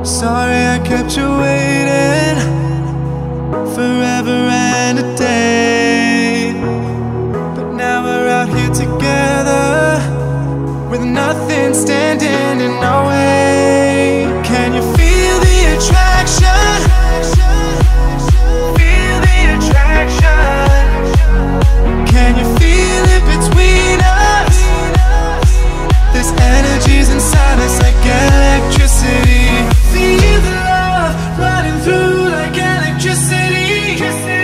Sorry I kept you waiting forever and a day, but now we're out here together with nothing standing in our way. Can you feel the attraction? Feel the attraction. Can you feel it between us? This energy's inside us like electricity. Feel the love running through like electricity.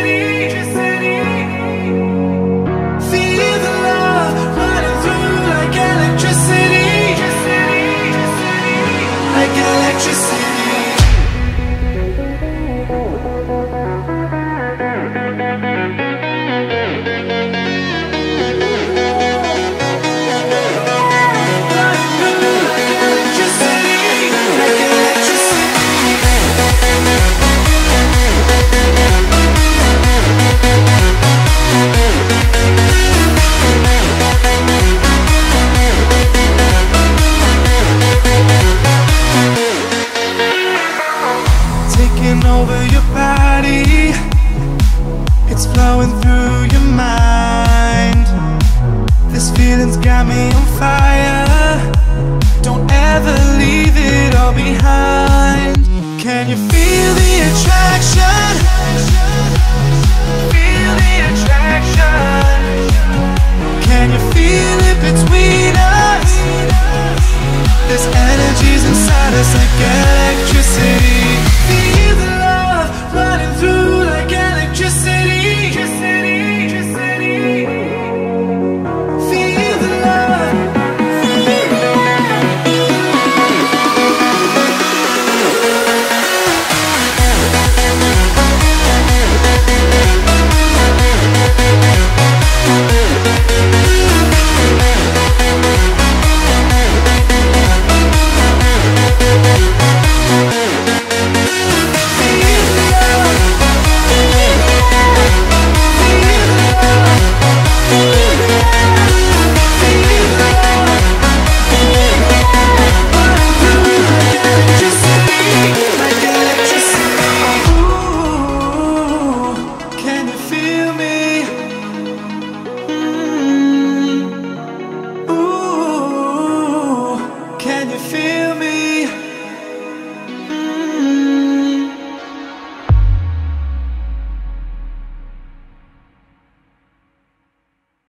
Feel the love running through like electricity. Like electricity. Taking over your body, it's flowing through your mind. This feeling's got me on fire. Don't ever leave it all behind. Can you feel the attraction? Feel the attraction. Can you feel it between us? This energy's inside us like electricity. Feel the love running through like electricity. Feel the love. Can you feel me?